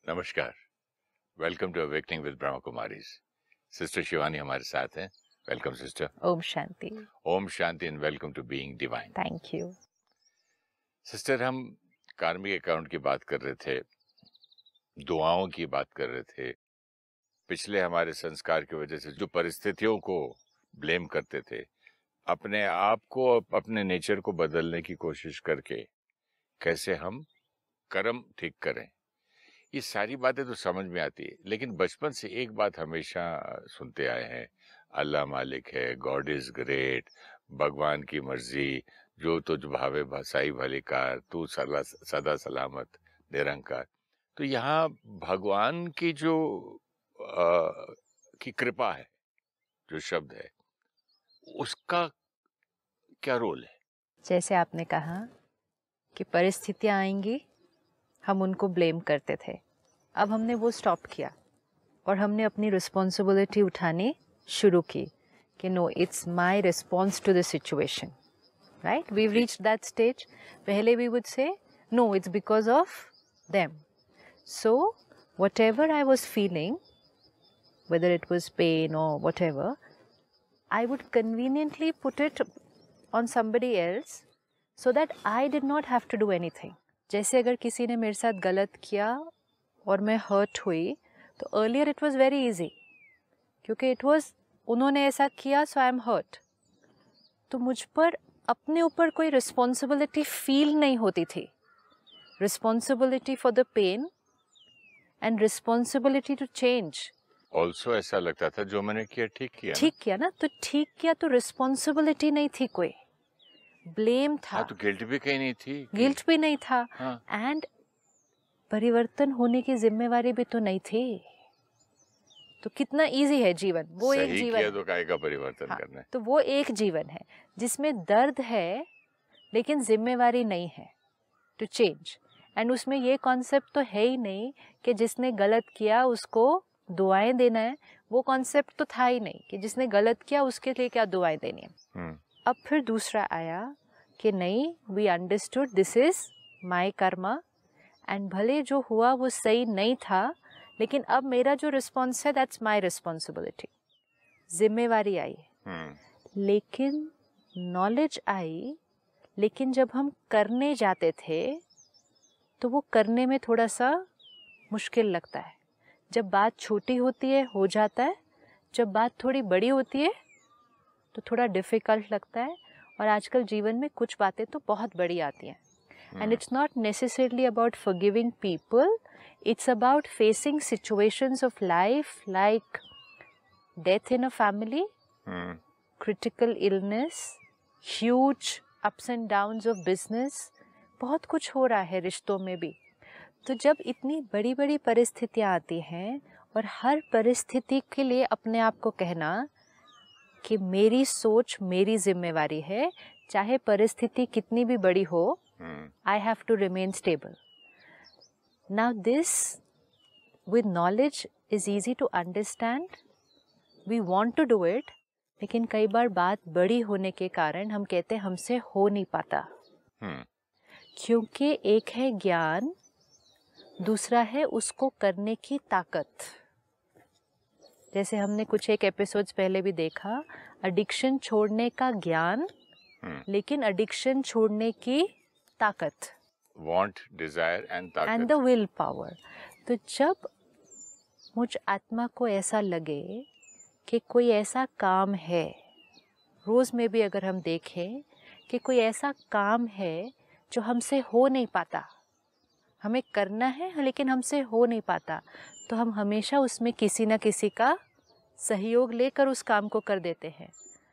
नमस्कार, welcome to awakening with Brahma Kumaris. Sister Shivani हमारे साथ हैं। Welcome sister. ओम शांति। ओम शांति and welcome to being divine. Thank you sister, हम कार्मिक अकाउंट की बात कर रहे थे, दुआओं की बात कर रहे थे। पिछले हमारे संस्कार की वजह से जो परिस्थितियों को ब्लेम करते थे, अपने आप को, अपने नेचर को बदलने की कोशिश करके कैसे हम कर्म ठीक करें, ये सारी बातें तो समझ में आती है। लेकिन बचपन से एक बात हमेशा सुनते आए हैं, अल्लाह मालिक है, गॉड इज ग्रेट, भगवान की मर्जी, जो तुझ भावे भसाई भली कार, तू सदा सलामत निरंकार। तो यहाँ भगवान की जो की कृपा है, जो शब्द है, उसका क्या रोल है? जैसे आपने कहा कि परिस्थितियाँ आएंगी, हम उनको ब्लेम करते थे। अब हमने वो स्टॉप किया और हमने अपनी रिस्पॉन्सिबिलिटी उठानी शुरू की कि no, it's my response to the situation, right? We reached that stage. पहले we would say no, it's because of them. So whatever I was feeling, whether it was pain or whatever, I would conveniently put it on somebody else so that I did not have to do anything. जैसे अगर किसी ने मेरे साथ गलत किया और मैं हर्ट हुई, तो earlier it was very easy, क्योंकि it was उन्होंने ऐसा किया so I am hurt. तो मुझ पर अपने ऊपर कोई रिस्पॉन्सिबिलिटी फील नहीं होती थी। Responsibility for the pain and responsibility to change. Also ऐसा लगता था जो मैंने किया ठीक किया ना, तो ठीक किया, तो रिस्पॉन्सिबिलिटी नहीं थी, कोई ब्लेम था। हाँ, तो गिल्ट भी कहीं नहीं थी। गिल्ट भी नहीं था। हाँ। एंड परिवर्तन होने की जिम्मेवारी भी तो नहीं थी। तो कितना इजी है जीवन, वो एक जीवन किया तो काहे का परिवर्तन करना है। तो वो एक जीवन है जिसमें दर्द है लेकिन जिम्मेवारी नहीं है टू चेंज। एंड उसमें ये कॉन्सेप्ट तो है ही नहीं कि जिसने गलत किया उसको दुआएं देना है। वो कॉन्सेप्ट तो था ही नहीं कि जिसने गलत किया उसके लिए क्या दुआएं देनी है। अब फिर दूसरा आया कि नहीं, we understood this is my karma, and भले जो हुआ वो सही नहीं था, लेकिन अब मेरा जो रिस्पॉन्स है दैट्स माय रिस्पॉन्सिबिलिटी। जिम्मेवारी आई, लेकिन नॉलेज आई। लेकिन जब हम करने जाते थे तो वो करने में थोड़ा सा मुश्किल लगता है। जब बात छोटी होती है हो जाता है, जब बात थोड़ी बड़ी होती है तो थोड़ा डिफ़िकल्ट लगता है। और आजकल जीवन में कुछ बातें तो बहुत बड़ी आती हैं। And it's not necessarily about forgiving people, it's about facing situations of life like death in a family, critical illness, huge ups and downs of business. बहुत कुछ हो रहा है रिश्तों में भी। तो जब इतनी बड़ी बड़ी परिस्थितियाँ आती हैं और हर परिस्थिति के लिए अपने आप को कहना कि मेरी सोच मेरी जिम्मेवारी है, चाहे परिस्थिति कितनी भी बड़ी हो, I have to remain stable. Now this with knowledge is easy to understand, we want to do it, लेकिन कई बार बात बड़ी होने के कारण हम कहते हैं हमसे हो नहीं पाता। क्योंकि एक है ज्ञान, दूसरा है उसको करने की ताकत। जैसे हमने कुछ एक एपिसोड्स पहले भी देखा, एडिक्शन छोड़ने का ज्ञान, लेकिन एडिक्शन छोड़ने की ताकत, want, desire and the will power. तो जब मुझ आत्मा को ऐसा लगे कि कोई ऐसा काम है, रोज में भी अगर हम देखें कि कोई ऐसा काम है जो हमसे हो नहीं पाता, हमें करना है लेकिन हमसे हो नहीं पाता, तो हम हमेशा उसमें किसी न किसी का सहयोग लेकर उस काम को कर देते हैं।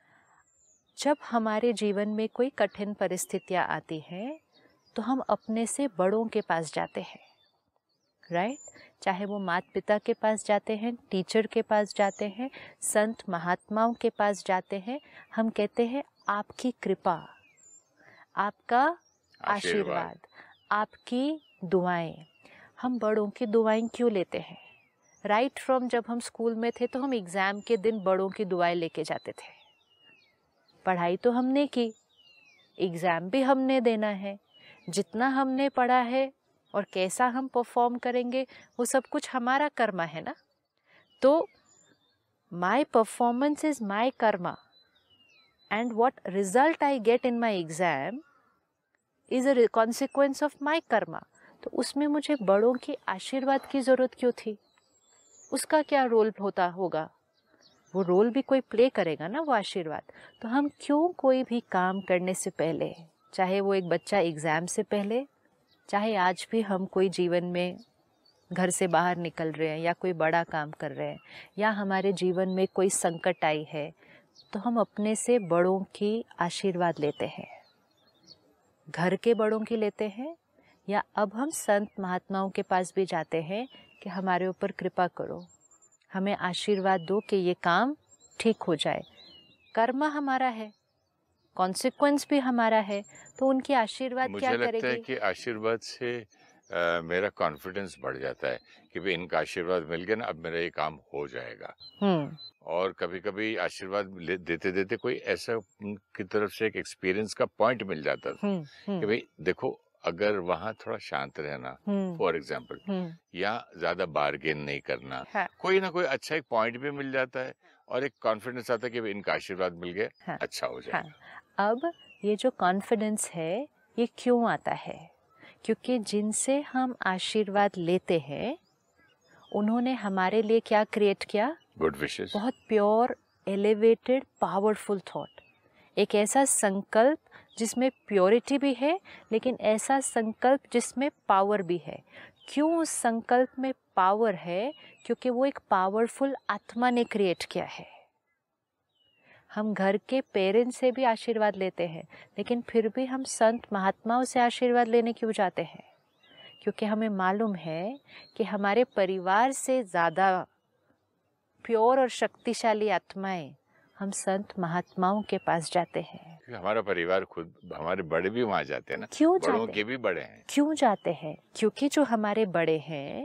जब हमारे जीवन में कोई कठिन परिस्थितियाँ आती हैं तो हम अपने से बड़ों के पास जाते हैं, राइट? चाहे वो माता पिता के पास जाते हैं, टीचर के पास जाते हैं, संत महात्माओं के पास जाते हैं। हम कहते हैं आपकी कृपा, आपका आशीर्वाद, आपकी दुआएं। हम बड़ों की दुआएं क्यों लेते हैं? राइट फ्रॉम जब हम स्कूल में थे तो हम एग्ज़ाम के दिन बड़ों की दुआएं लेके जाते थे। पढ़ाई तो हमने की, एग्ज़ाम भी हमने देना है, जितना हमने पढ़ा है और कैसा हम परफॉर्म करेंगे वो सब कुछ हमारा कर्मा है ना। तो my performance is my karma and what result I get in my exam is a consequence of my karma. तो उसमें मुझे बड़ों की आशीर्वाद की जरूरत क्यों थी? उसका क्या रोल होता होगा? वो रोल भी कोई प्ले करेगा ना, वो आशीर्वाद। तो हम क्यों कोई भी काम करने से पहले, चाहे वो एक बच्चा एग्जाम से पहले, चाहे आज भी हम कोई जीवन में घर से बाहर निकल रहे हैं या कोई बड़ा काम कर रहे हैं या हमारे जीवन में कोई संकट आई है, तो हम अपने से बड़ों की आशीर्वाद लेते हैं। घर के बड़ों की लेते हैं या अब हम संत महात्माओं के पास भी जाते हैं कि हमारे ऊपर कृपा करो, हमें आशीर्वाद दो कि ये काम ठीक हो जाए। कर्म हमारा है, कॉन्सिक्वेंस भी हमारा है, तो उनकी आशीर्वाद क्या करेगी? मुझे लगता है कि आशीर्वाद से मेरा कॉन्फिडेंस बढ़ जाता है कि भाई इनका आशीर्वाद मिल गया ना, अब मेरा ये काम हो जाएगा। और कभी कभी आशीर्वाद देते देते कोई ऐसा उनकी तरफ से एक एक्सपीरियंस का पॉइंट मिल जाता था कि भाई देखो, अगर वहां थोड़ा शांत रहना, फॉर एग्जाम्पल, या ज्यादा बार्गेन नहीं करना, हाँ। कोई ना कोई अच्छा एक पॉइंट भी मिल जाता है और एक कॉन्फिडेंस आता है कि भाई इनका आशीर्वाद मिल गया, हाँ। अच्छा हो जाएगा। हाँ। अब ये जो कॉन्फिडेंस है ये क्यों आता है? क्योंकि जिनसे हम आशीर्वाद लेते हैं उन्होंने हमारे लिए क्या क्रिएट किया? Good wishes. बहुत प्योर, एलिवेटेड, पावरफुल थॉट। एक ऐसा संकल्प जिसमें प्योरिटी भी है, लेकिन ऐसा संकल्प जिसमें पावर भी है। क्यों उस संकल्प में पावर है? क्योंकि वो एक पावरफुल आत्मा ने क्रिएट किया है। हम घर के पेरेंट्स से भी आशीर्वाद लेते हैं, लेकिन फिर भी हम संत महात्माओं से आशीर्वाद लेने क्यों जाते हैं? क्योंकि हमें मालूम है कि हमारे परिवार से ज़्यादा प्योर और शक्तिशाली आत्माएं हम संत महात्माओं के पास जाते हैं। हमारा परिवार खुद, हमारे बड़े भी वहां जाते हैं ना। क्यों बड़ों जाते के भी बड़े हैं। क्यों जाते हैं? क्योंकि जो हमारे बड़े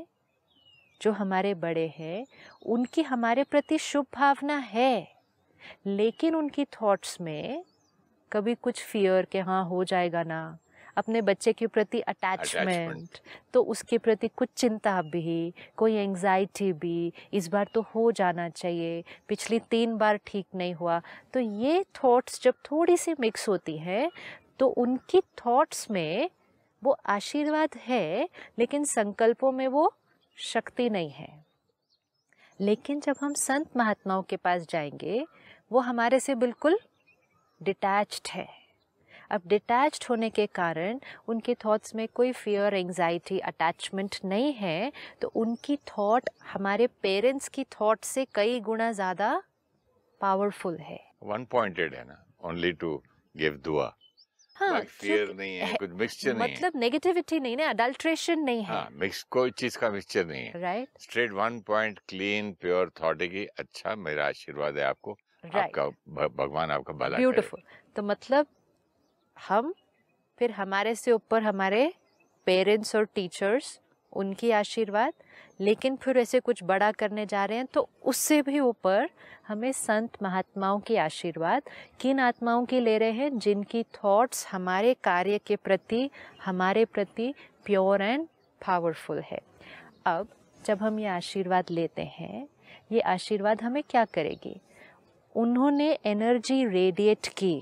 हैं उनकी हमारे प्रति शुभ भावना है, लेकिन उनकी थॉट्स में कभी कुछ फियर के हाँ हो जाएगा ना, अपने बच्चे के प्रति अटैचमेंट, तो उसके प्रति कुछ चिंता भी, कोई एंजाइटी भी, इस बार तो हो जाना चाहिए, पिछली 3 बार ठीक नहीं हुआ। तो ये थॉट्स जब थोड़ी सी मिक्स होती हैं तो उनकी थॉट्स में वो आशीर्वाद है, लेकिन संकल्पों में वो शक्ति नहीं है। लेकिन जब हम संत महात्माओं के पास जाएंगे वो हमारे से बिल्कुल डिटैच्ड है। अब डिटैच्ड होने के कारण उनके थॉट्स में कोई फियर, एंजाइटी, अटैचमेंट नहीं है, तो उनकी थॉट हमारे पेरेंट्स की थॉट से कई गुना ज़्यादा पावरफुल है। वन पॉइंटेड है ना, ओनली टू गिव दुआ। हाँ, फियर नहीं है, कुछ मिक्सचर नहीं है, मतलब नेगेटिविटी नहीं है, अडल्ट्रेशन नहीं है। हाँ, मिक्स कोई चीज का मिक्सचर नहीं है। Right. Straight one point, clean pure thought है कि अच्छा, मेरा आशीर्वाद है आपको, आपका भगवान आपका भला करे। ब्यूटीफुल। तो मतलब हम फिर हमारे से ऊपर हमारे पेरेंट्स और टीचर्स, उनकी आशीर्वाद, लेकिन फिर ऐसे कुछ बड़ा करने जा रहे हैं तो उससे भी ऊपर हमें संत महात्माओं की आशीर्वाद। किन आत्माओं की ले रहे हैं? जिनकी थॉट्स हमारे कार्य के प्रति, हमारे प्रति प्योर एंड पावरफुल है। अब जब हम ये आशीर्वाद लेते हैं, ये आशीर्वाद हमें क्या करेगी? उन्होंने एनर्जी रेडिएट की,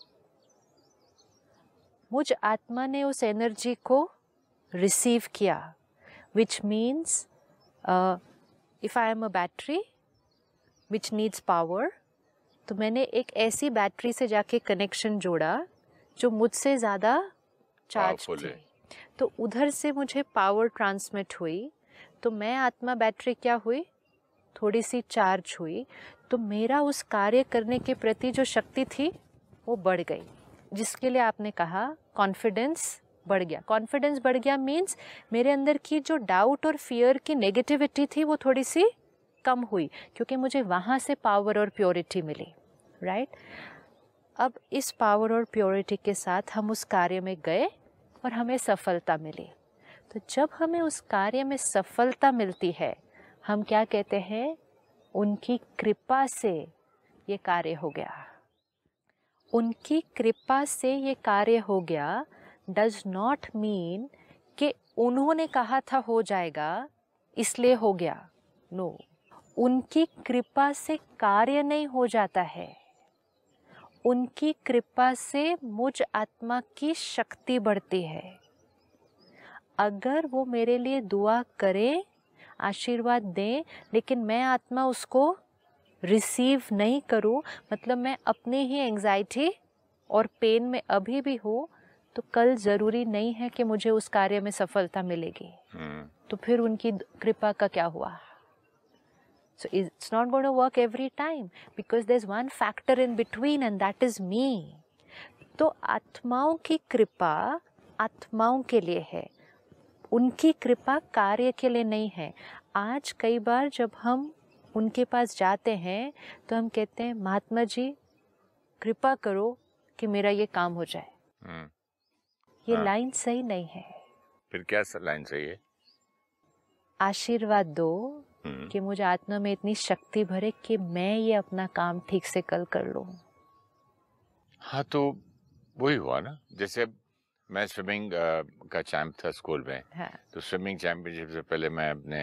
मुझ आत्मा ने उस एनर्जी को रिसीव किया, which means if I am a battery which needs power, तो मैंने एक ऐसी बैटरी से जाके कनेक्शन जोड़ा जो मुझसे ज़्यादा चार्ज थी, तो उधर से मुझे पावर ट्रांसमिट हुई, तो मैं आत्मा बैटरी क्या हुई? थोड़ी सी चार्ज हुई, तो मेरा उस कार्य करने के प्रति जो शक्ति थी वो बढ़ गई, जिसके लिए आपने कहा कॉन्फिडेंस बढ़ गया। कॉन्फिडेंस बढ़ गया मीन्स मेरे अंदर की जो डाउट और फियर की नेगेटिविटी थी वो थोड़ी सी कम हुई, क्योंकि मुझे वहाँ से पावर और प्योरिटी मिली। राइट। अब इस पावर और प्योरिटी के साथ हम उस कार्य में गए और हमें सफलता मिली। तो जब हमें उस कार्य में सफलता मिलती है, हम क्या कहते हैं? उनकी कृपा से ये कार्य हो गया। उनकी कृपा से ये कार्य हो गया डज नॉट मीन कि उन्होंने कहा था हो जाएगा इसलिए हो गया। नो, उनकी कृपा से कार्य नहीं हो जाता है, उनकी कृपा से मुझ आत्मा की शक्ति बढ़ती है। अगर वो मेरे लिए दुआ करें, आशीर्वाद दें, लेकिन मैं आत्मा उसको रिसीव नहीं करूं, मतलब मैं अपनी ही एंजाइटी और पेन में अभी भी हूँ, तो कल ज़रूरी नहीं है कि मुझे उस कार्य में सफलता मिलेगी। तो फिर उनकी कृपा का क्या हुआ? So it's not going to work every time because there's one factor in between and that is me. तो आत्माओं की कृपा आत्माओं के लिए है, उनकी कृपा कार्य के लिए नहीं है। आज कई बार जब हम उनके पास जाते हैं तो हम कहते हैं महात्मा जी कृपा करो कि मेरा ये काम हो जाए। ये लाइन सही नहीं है। फिर क्या लाइन सही है? आशीर्वाद दो कि मुझे आत्मा में इतनी शक्ति भरे कि मैं ये अपना काम ठीक से कल कर लूं। हाँ, तो वही हुआ ना। जैसे मैं स्विमिंग का चैंप था स्कूल में। हाँ। तो स्विमिंग चैंपियनशिप से पहले मैं अपने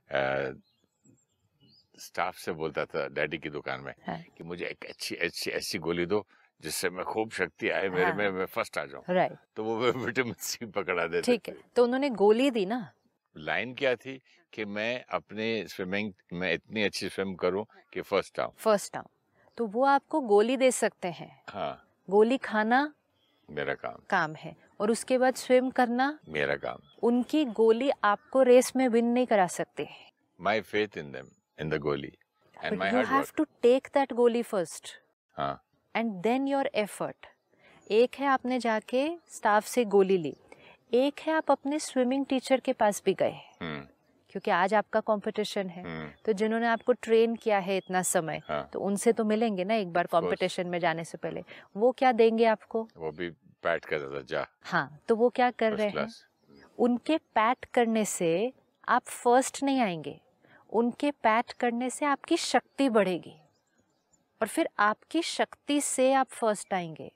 स्टाफ से बोलता था डैडी की दुकान में। हाँ। कि मुझे एक अच्छी ऐसी गोली दो जिससे मैं खूब शक्ति आए मेरे। हाँ। में मैं फर्स्ट आ जाऊं। राइट। तो वो विटामिन सी पकड़ा देते। ठीक है, तो उन्होंने गोली दी ना। लाइन क्या थी कि मैं अपने स्विमिंग में इतनी अच्छी स्विम करूं कि फर्स्ट आऊं। तो वो आपको गोली दे सकते हैं। हाँ। गोली खाना मेरा काम है और उसके बाद स्विम करना मेरा काम। उनकी गोली आपको रेस में विन नहीं करा सकते। My faith in them, in the goli and my hard work. You have to take that goli first. हाँ। And then your effort. एक है आपने जाके स्टाफ से गोली ली, एक है आप अपने स्विमिंग टीचर के पास भी गए। क्योंकि आज आपका कंपटीशन है। तो जिन्होंने आपको ट्रेन किया है इतना समय। हाँ। तो उनसे तो मिलेंगे ना एक बार कंपटीशन में जाने से पहले। वो क्या देंगे आपको? वो भी पैट कर देता जा। हाँ, तो वो क्या कर रहे हैं? उनके पैट करने से आप फर्स्ट नहीं आएंगे, उनके पैट करने से आपकी शक्ति बढ़ेगी और फिर आपकी शक्ति से आप फर्स्ट आएंगे।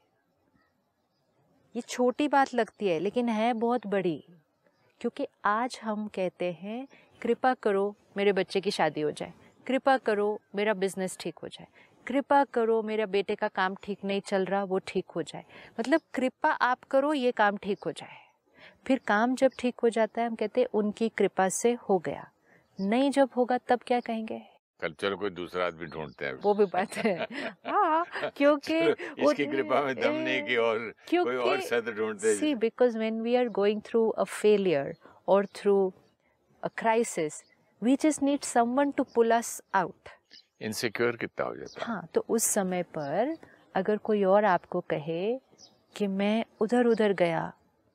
ये छोटी बात लगती है लेकिन है बहुत बड़ी, क्योंकि आज हम कहते हैं कृपा करो मेरे बच्चे की शादी हो जाए, कृपा करो मेरा बिजनेस ठीक हो जाए, कृपा करो मेरा बेटे का काम ठीक नहीं चल रहा वो ठीक हो जाए। मतलब कृपा आप करो ये काम ठीक हो जाए। फिर काम जब ठीक हो जाता है हम कहते हैं उनकी कृपा से हो गया। नहीं जब होगा तब क्या कहेंगे? कल्चर कोई दूसरा आदमी ढूंढते हैं। वो भी बात है। हाँ, क्योंकि इसकी कृपा में दम नहीं कि और कोई और सद ढूंढते हैं। See, because when we are going through a failure or through a crisis, we just need someone to pull us out. Insecure कितना हो जाता है। हाँ, तो उस समय पर अगर कोई और आपको कहे कि मैं उधर गया,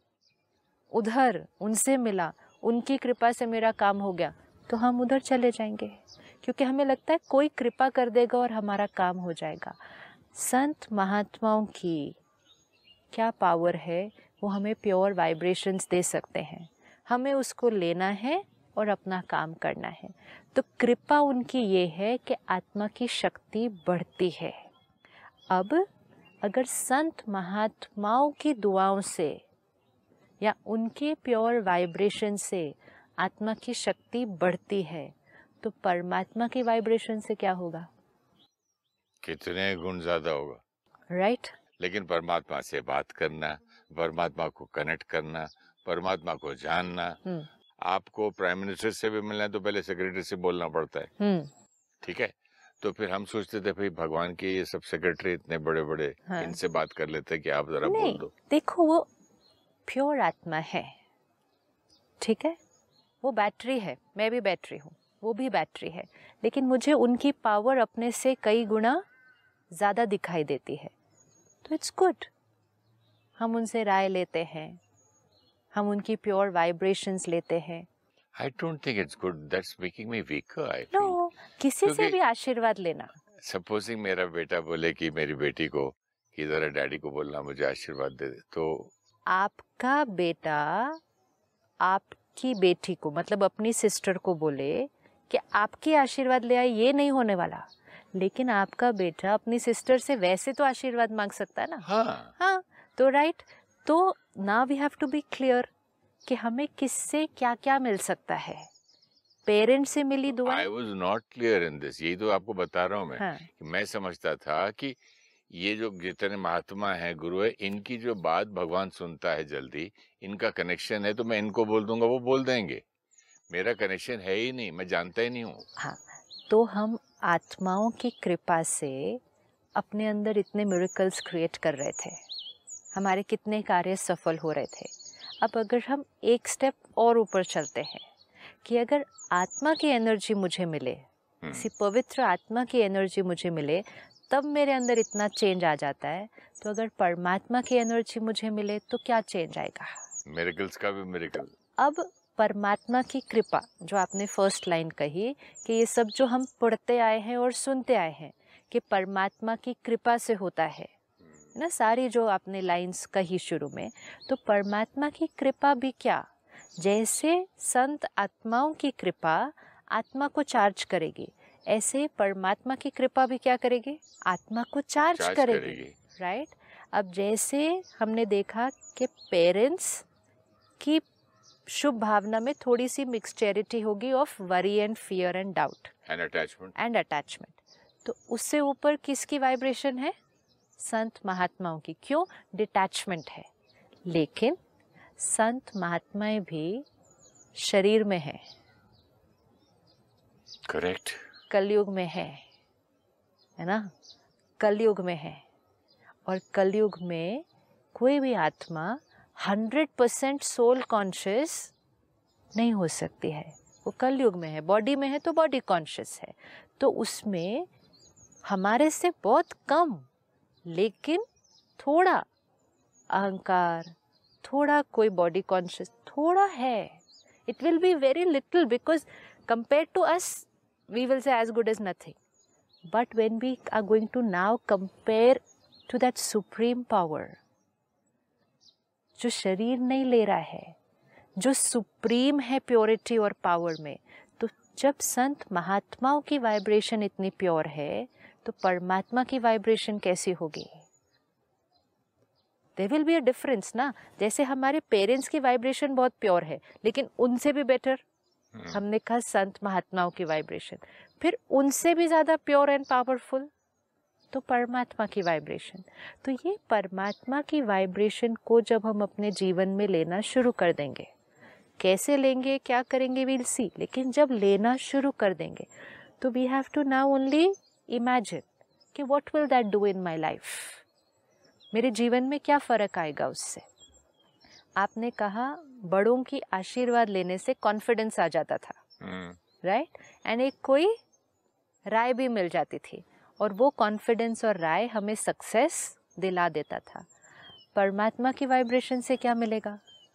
उधर उनसे मिला, उनकी कृपा से मेरा काम हो गया, तो हम उधर चले जाएंगे क्योंकि हमें लगता है कोई कृपा कर देगा और हमारा काम हो जाएगा। संत महात्माओं की क्या पावर है, वो हमें प्योर वाइब्रेशंस दे सकते हैं, हमें उसको लेना है और अपना काम करना है। तो कृपा उनकी ये है कि आत्मा की शक्ति बढ़ती है। अब अगर संत महात्माओं की दुआओं से या उनके प्योर वाइब्रेशन से आत्मा की शक्ति बढ़ती है तो परमात्मा की वाइब्रेशन से क्या होगा? कितने गुण ज्यादा होगा। राइट। लेकिन परमात्मा से बात करना, परमात्मा को कनेक्ट करना, परमात्मा को जानना। आपको प्राइम मिनिस्टर से भी मिलना है तो पहले सेक्रेटरी से बोलना पड़ता है। ठीक है, तो फिर हम सोचते थे भाई भगवान के ये सब सेक्रेटरी इतने बड़े बड़े, हाँ। इनसे बात कर लेते कि आप जरा बोल दो। देखो वो प्योर आत्मा है, ठीक है, वो बैटरी है, मैं भी बैटरी हूँ, वो भी बैटरी है, लेकिन मुझे उनकी पावर अपने से कई गुना ज़्यादा दिखाई देती है। तो इट्स गुड, हम उनसे राय लेते हैं, हम उनकी प्योर वाइब्रेशंस लेते हैं। I don't think it's good. That's making me weaker. I feel. No, किसी से भी आशीर्वाद लेना। Supposing मेरा बेटा बोले कि मेरी बेटी को कि जरा डैडी को बोलना मुझे आशीर्वाद दे दे, तो आपका बेटा आपकी बेटी को मतलब अपनी सिस्टर को बोले कि आपकी आशीर्वाद ले आए, ये नहीं होने वाला। लेकिन आपका बेटा अपनी सिस्टर से वैसे तो आशीर्वाद मांग सकता है ना। हाँ। हाँ, तो राइट, तो now we have to be clear कि हमें किससे क्या क्या मिल सकता है। पेरेंट्स से मिली दुआ। I was not clear in this, यही तो आपको बता रहा हूँ मैं। हाँ। कि मैं समझता था कि ये जो जितने महात्मा है, गुरु है, इनकी जो बात भगवान सुनता है जल्दी, इनका कनेक्शन है, तो मैं इनको बोल दूंगा, वो बोल देंगे। मेरा कनेक्शन है ही नहीं, मैं जानता ही नहीं हूँ। हाँ, तो हम आत्माओं की कृपा से अपने अंदर इतने मिरेकल्स क्रिएट कर रहे थे, हमारे कितने कार्य सफल हो रहे थे। अब अगर हम एक स्टेप और ऊपर चलते हैं कि अगर आत्मा की एनर्जी मुझे मिले, किसी पवित्र आत्मा की एनर्जी मुझे मिले, तब मेरे अंदर इतना चेंज आ जाता है। तो अगर परमात्मा की एनर्जी मुझे मिले तो क्या चेंज आएगा? मिरेकल्स का भी मिरेकल। अब परमात्मा की कृपा, जो आपने फर्स्ट लाइन कही कि ये सब जो हम पढ़ते आए हैं और सुनते आए हैं कि परमात्मा की कृपा से होता है ना, सारी जो आपने लाइंस कही शुरू में, तो परमात्मा की कृपा भी क्या, जैसे संत आत्माओं की कृपा आत्मा को चार्ज करेगी, ऐसे परमात्मा की कृपा भी क्या करेगी, आत्मा को चार्ज करेगी। राइट। अब जैसे हमने देखा कि पेरेंट्स की शुभ भावना में थोड़ी सी मिक्सचरिटी होगी of worry and fear and doubt and attachment, तो उससे ऊपर किसकी वाइब्रेशन है, संत महात्माओं की। क्यों? डिटैचमेंट है। लेकिन संत महात्माएं भी शरीर में है, करेक्ट, कलयुग में है ना, कलयुग में है। और कलयुग में कोई भी आत्मा 100% सोल कॉन्शियस नहीं हो सकती है। वो कलयुग में है, बॉडी में है तो बॉडी कॉन्शियस है, तो उसमें हमारे से बहुत कम, लेकिन थोड़ा अहंकार, थोड़ा कोई बॉडी कॉन्शियस थोड़ा है। It will be very little because compare to us we will say as good as nothing, but when we are going to now compare to that supreme power जो शरीर नहीं ले रहा है, जो सुप्रीम है प्योरिटी और पावर में, तो जब संत महात्माओं की वाइब्रेशन इतनी प्योर है तो परमात्मा की वाइब्रेशन कैसी होगी? There will be a difference ना। जैसे हमारे पेरेंट्स की वाइब्रेशन बहुत प्योर है, लेकिन उनसे भी बेटर हमने कहा संत महात्माओं की वाइब्रेशन, फिर उनसे भी ज्यादा प्योर एंड पावरफुल तो परमात्मा की वाइब्रेशन। तो ये परमात्मा की वाइब्रेशन को जब हम अपने जीवन में लेना शुरू कर देंगे, कैसे लेंगे, क्या करेंगे, विल सी, लेकिन जब लेना शुरू कर देंगे तो we have to now only imagine कि what will that do in my life, मेरे जीवन में क्या फर्क आएगा उससे। आपने कहा बड़ों की आशीर्वाद लेने से कॉन्फिडेंस आ जाता था, राइट, एंड एक कोई राय भी मिल जाती थी, और वो कॉन्फिडेंस और राय हमें सक्सेस दिला देता था। परमात्मा की वाइब्रेशन से क्या मिलेगा?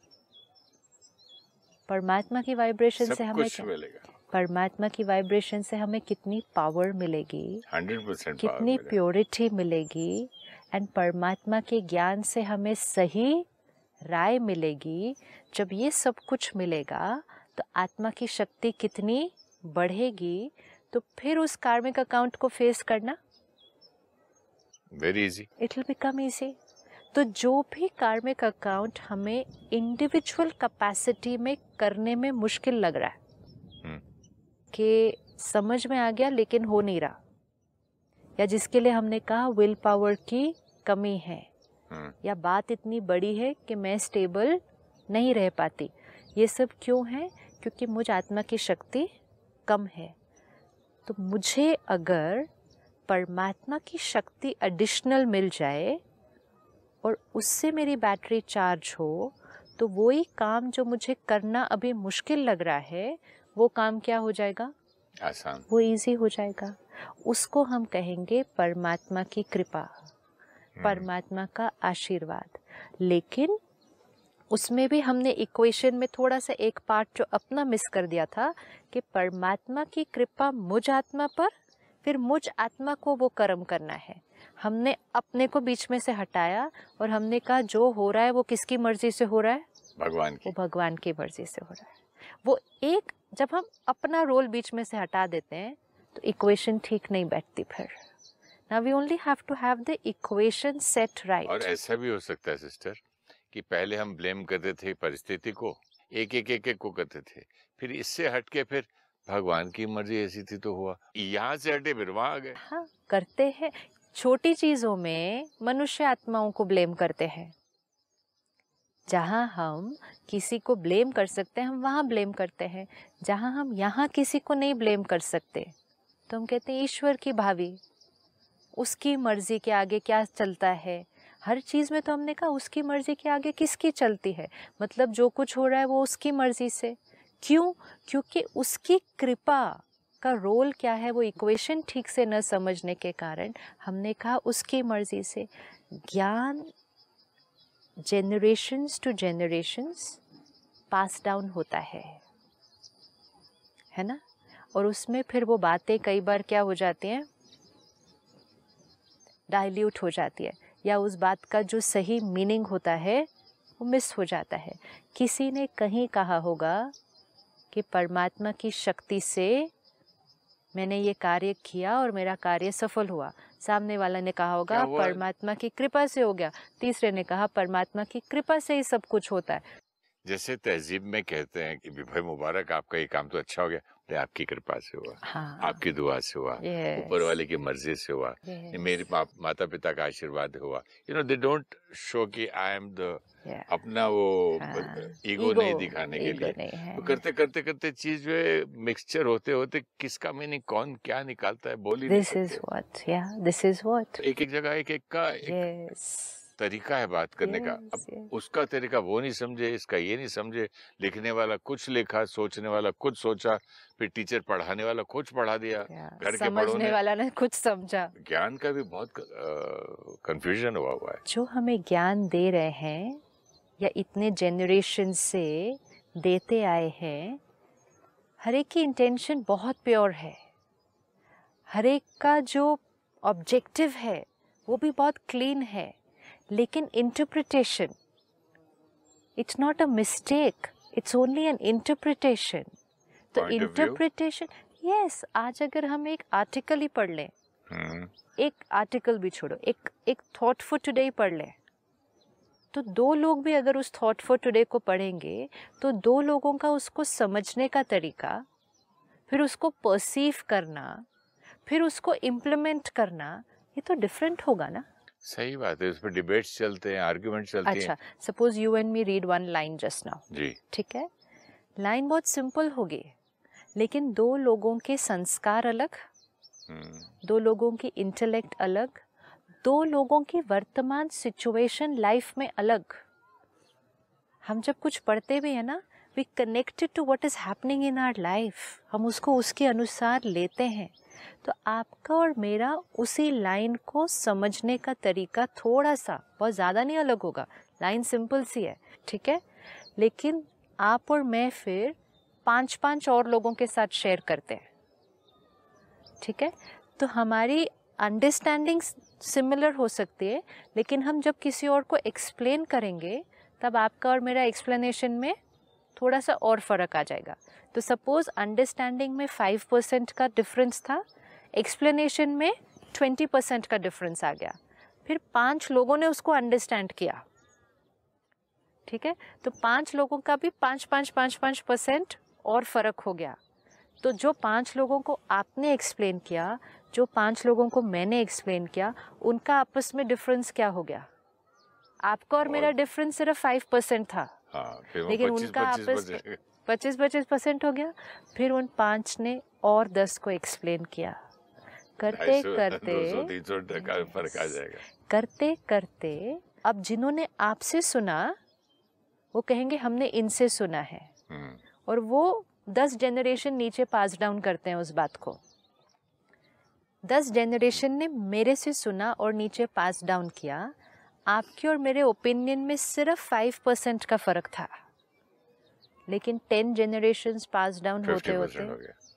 परमात्मा की वाइब्रेशन से हमें क्या मिलेगा? परमात्मा की वाइब्रेशन से हमें कितनी पावर मिलेगी, 100% कितनी प्योरिटी मिलेगी, एंड परमात्मा के ज्ञान से हमें सही राय मिलेगी। जब ये सब कुछ मिलेगा तो आत्मा की शक्ति कितनी बढ़ेगी, तो फिर उस कार्मिक अकाउंट को फेस करना very easy, it will become easy. तो जो भी कार्मिक अकाउंट हमें इंडिविजुअल कैपेसिटी में करने में मुश्किल लग रहा है, कि समझ में आ गया लेकिन हो नहीं रहा, या जिसके लिए हमने कहा विल पावर की कमी है, या बात इतनी बड़ी है कि मैं स्टेबल नहीं रह पाती, ये सब क्यों है? क्योंकि मुझ आत्मा की शक्ति कम है। तो मुझे अगर परमात्मा की शक्ति एडिशनल मिल जाए और उससे मेरी बैटरी चार्ज हो, तो वही काम जो मुझे करना अभी मुश्किल लग रहा है, वो काम क्या हो जाएगा? आसान, वो इजी हो जाएगा। उसको हम कहेंगे परमात्मा की कृपा, परमात्मा का आशीर्वाद। लेकिन उसमें भी हमने इक्वेशन में थोड़ा सा एक पार्ट जो अपना मिस कर दिया था, कि परमात्मा की कृपा मुझ आत्मा पर, फिर मुझ आत्मा को वो कर्म करना है। हमने अपने को बीच में से हटाया और हमने कहा जो हो रहा है वो किसकी मर्जी से हो रहा है? भगवान की। वो भगवान की मर्जी से हो रहा है। वो एक, जब हम अपना रोल बीच में से हटा देते हैं तो इक्वेशन ठीक नहीं बैठती फिर। Now we only have to have the equation set right. और ऐसा भी हो सकता है सिस्टर कि पहले हम ब्लेम करते थे परिस्थिति को, एक एक एक एक को करते थे। फिर इससे हटके फिर भगवान की मर्जी ऐसी थी तो हुआ, यहाँ से हटे फिर वहां आ गए। हाँ, करते हैं। छोटी चीजों में मनुष्य आत्माओं को ब्लेम करते हैं। जहाँ हम किसी को ब्लेम कर सकते हैं हम वहाँ ब्लेम करते हैं। जहाँ हम यहाँ किसी को नहीं ब्लेम कर सकते तो हम कहते हैं ईश्वर की भावी, उसकी मर्जी के आगे क्या चलता है। हर चीज़ में तो हमने कहा उसकी मर्जी के आगे किसकी चलती है, मतलब जो कुछ हो रहा है वो उसकी मर्जी से। क्यों? क्योंकि उसकी कृपा का रोल क्या है वो इक्वेशन ठीक से न समझने के कारण हमने कहा उसकी मर्जी से। ज्ञान generations to generations pass down होता है ना। और उसमें फिर वो बातें कई बार क्या हो जाती हैं, डाइल्यूट हो जाती है, या उस बात का जो सही मीनिंग होता है वो मिस हो जाता है। किसी ने कहीं कहा होगा कि परमात्मा की शक्ति से मैंने ये कार्य किया और मेरा कार्य सफल हुआ। सामने वाला ने कहा होगा परमात्मा की कृपा से हो गया। तीसरे ने कहा परमात्मा की कृपा से ही सब कुछ होता है। जैसे तहजीब में कहते हैं कि भाई मुबारक, आपका ये काम तो अच्छा हो गया, तो आपकी कृपा से हुआ। हाँ, आपकी दुआ से हुआ, ऊपर वाले की मर्जी से हुआ, मेरे माता पिता का आशीर्वाद हुआ। You know they don't show कि आई एम द अपना वो ईगो नहीं दिखाने के लिए। तो करते करते करते चीज जो है मिक्सचर होते होते किसका मीनिंग कौन क्या निकालता है बोल ही नहीं सकते। दिस इज व्हाट एक एक जगह एक एक का तरीका है बात करने का। अब उसका तरीका वो नहीं समझे, इसका ये नहीं समझे। लिखने वाला कुछ लिखा, सोचने वाला कुछ सोचा, फिर टीचर पढ़ाने वाला कुछ पढ़ा दिया, घर के बड़ों ने वाला ने कुछ समझा। ज्ञान का भी बहुत कंफ्यूजन हुआ है। जो हमें ज्ञान दे रहे हैं या इतने जनरेशन से देते आए हैं, हर एक की इंटेंशन बहुत प्योर है। हर एक का जो ऑब्जेक्टिव है वो भी बहुत क्लीन है, लेकिन interpretation, it's not a mistake, it's only an interpretation. तो इंटरप्रिटेशन, यस, आज अगर हम एक आर्टिकल ही पढ़ लें, एक आर्टिकल भी छोड़ो, एक थॉट फॉर टुडे पढ़ लें, तो दो लोग भी अगर उस थॉट फॉर टुडे को पढ़ेंगे तो दो लोगों का उसको समझने का तरीका, फिर उसको परसीव करना, फिर उसको इम्प्लीमेंट करना, ये तो डिफरेंट होगा ना। सही बात है, उस पर डिबेट्स चलते हैं, आर्गुमेंट चलते हैं। अच्छा, suppose you and me read one line just now, जी ठीक है, लाइन बहुत सिंपल होगी, लेकिन दो लोगों के संस्कार अलग, दो लोगों की इंटेलेक्ट अलग, दो लोगों की वर्तमान सिचुएशन लाइफ में अलग। हम जब कुछ पढ़ते भी है ना, we connected to what is happening in our life, हम उसको उसके अनुसार लेते हैं। तो आपका और मेरा उसी लाइन को समझने का तरीका थोड़ा सा, बहुत ज़्यादा नहीं अलग होगा, लाइन सिंपल सी है, ठीक है, लेकिन आप और मैं फिर 5-5 और लोगों के साथ शेयर करते हैं, ठीक है। तो हमारी अंडरस्टैंडिंग सिमिलर हो सकती है, लेकिन हम जब किसी और को एक्सप्लेन करेंगे तब आपका और मेरा एक्सप्लेनेशन में थोड़ा सा और फर्क आ जाएगा। तो सपोज अंडरस्टैंडिंग में 5% का डिफरेंस था, एक्सप्लेनेशन में 20% का डिफरेंस आ गया, फिर 5 लोगों ने उसको अंडरस्टैंड किया, ठीक है, तो 5 लोगों का भी 5% और फर्क हो गया। तो जो 5 लोगों को आपने एक्सप्लेन किया, जो 5 लोगों को मैंने एक्सप्लेन किया, उनका आपस में डिफरेंस क्या हो गया? आपका और मेरा डिफरेंस सिर्फ 5% था, लेकिन उनका आपस में 25% हो गया। फिर उन 5 ने और 10 को एक्सप्लेन किया, करते करते 200-300 का फर्क आ जाएगा। करते करते अब जिन्होंने आपसे सुना वो कहेंगे हमने इनसे सुना है, और वो 10 जनरेशन नीचे पास डाउन करते हैं उस बात को। 10 जनरेशन ने मेरे से सुना और नीचे पास डाउन किया। आपके और मेरे ओपिनियन में सिर्फ 5% का फर्क था, लेकिन 10 जनरेशंस पास डाउन होते होते,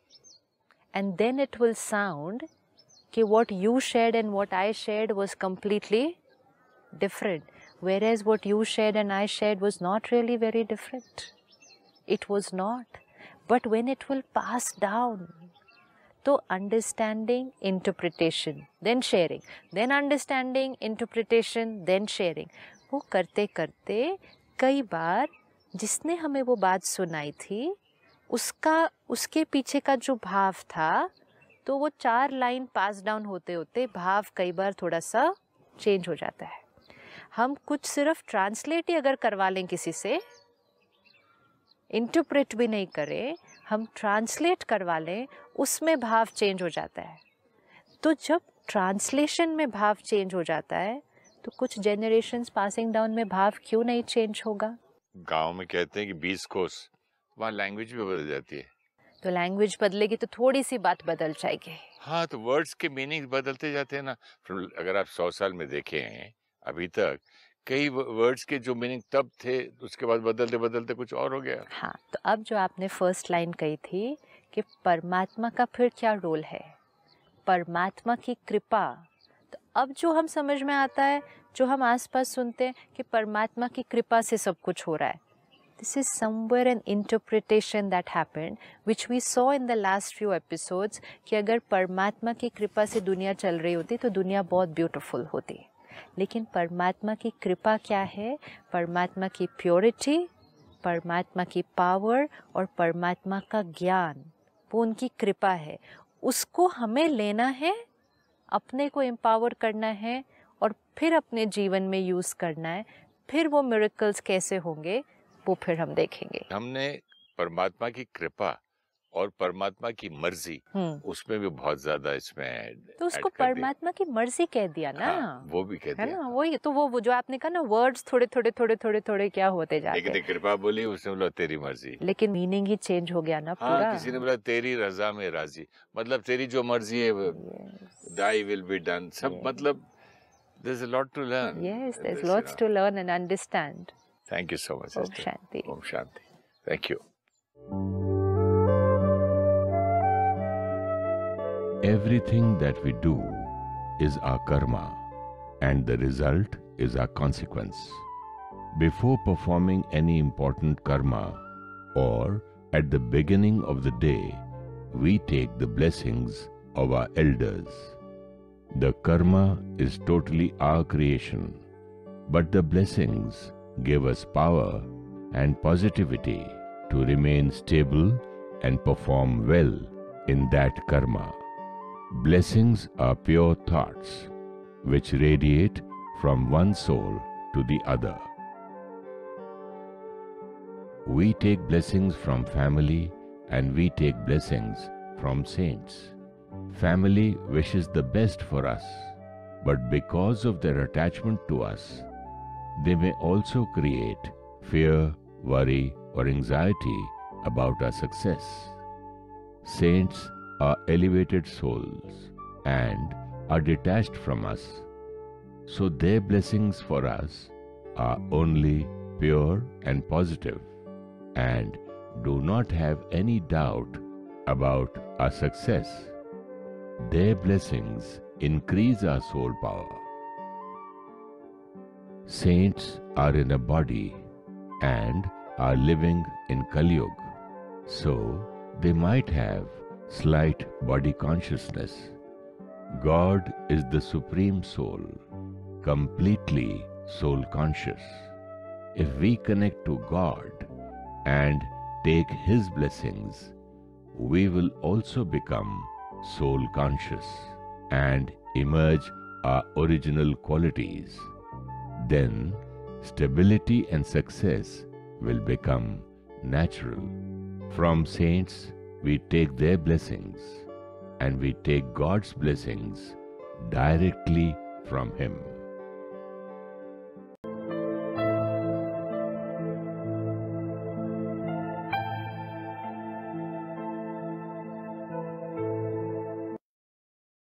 and then it will sound कि what you shared and what I shared was completely different, whereas what you shared and I shared was not really very different. It was not. But when it will pass down, तो understanding, interpretation, then sharing, then understanding, interpretation, then sharing, वो करते करते कई बार जिसने हमें वो बात सुनाई थी उसके पीछे का जो भाव था, तो वो 4 लाइन पास डाउन होते होते भाव कई बार थोड़ा सा चेंज हो जाता है। हम कुछ सिर्फ ट्रांसलेट ही अगर करवा लें किसी से, इंटरप्रेट भी नहीं करें, हम ट्रांसलेट करवा लें, उसमें भाव चेंज हो जाता है। तो जब ट्रांसलेशन में भाव चेंज हो जाता है तो कुछ जनरेशन्स पासिंग डाउन में भाव क्यों नहीं चेंज होगा? गांव में कहते हैं कि 20 कोस, वहाँ लैंग्वेज भी बदल जाती है। तो लैंग्वेज बदलेगी तो थोड़ी सी बात बदल जाएगी। हाँ, तो वर्ड्स के मीनिंग बदलते जाते हैं ना। अगर आप 100 साल में देखें अभी तक, कई वर्ड्स के जो मीनिंग तब थे उसके बाद बदलते बदलते कुछ और हो गया। हाँ, तो अब जो आपने फर्स्ट लाइन कही थी कि परमात्मा का फिर क्या रोल है, परमात्मा की कृपा, तो अब जो हम समझ में आता है, जो हम आसपास सुनते हैं कि परमात्मा की कृपा से सब कुछ हो रहा है, this is somewhere an interpretation that happened which we saw in the last few episodes कि अगर परमात्मा की कृपा से दुनिया चल रही होती तो दुनिया बहुत ब्यूटीफुल होती। लेकिन परमात्मा की कृपा क्या है? परमात्मा की प्योरिटी, परमात्मा की पावर और परमात्मा का ज्ञान, वो उनकी कृपा है। उसको हमें लेना है, अपने को एम्पावर करना है और फिर अपने जीवन में यूज़ करना है। फिर वो मिरेकल्स कैसे होंगे वो फिर हम देखेंगे। हमने परमात्मा की कृपा और परमात्मा की मर्जी, उसमें भी बहुत ज्यादा इसमें तो उसको परमात्मा की मर्जी कह दिया ना। हाँ, वो भी कह दिया है ना। वही तो वो जो आपने कहा ना, वर्ड्स थोड़े थोड़े थोड़े थोड़े थोड़े क्या होते जाते हैं। लेकिन कृपा बोली, उसने बोला तेरी मर्जी, लेकिन मीनिंग ही चेंज हो गया ना पूरा। हाँ, किसी ने बोला तेरी रजा में राजी, मतलब तेरी जो मर्जी है दाई विल बी डन, सब मतलब there's a lot to learn. Yes, there's lots to learn and understand. Thank you so much. Om Shanti. Om Shanti. Thank you. Everything that we do is our karma, and the result is our consequence. Before performing any important karma or at the beginning of the day, we take the blessings of our elders. The karma is totally our creation, but the blessings give us power and positivity to remain stable and perform well in that karma. Blessings are pure thoughts which radiate from one soul to the other. We take blessings from family and we take blessings from saints. Family wishes the best for us, but because of their attachment to us, they may also create fear, worry, or anxiety about our success. Saints are elevated souls and are detached from us, so their blessings for us are only pure and positive, and do not have any doubt about our success. Their blessings increase our soul power. Saints are in a body and are living in Kali Yuga, so they might have slight body consciousness. God is the Supreme Soul, completely soul conscious. If we connect to God and take His blessings, we will also become soul conscious and emerge our original qualities. Then stability and success will become natural. From saints we take their blessings, and we take God's blessings directly from Him.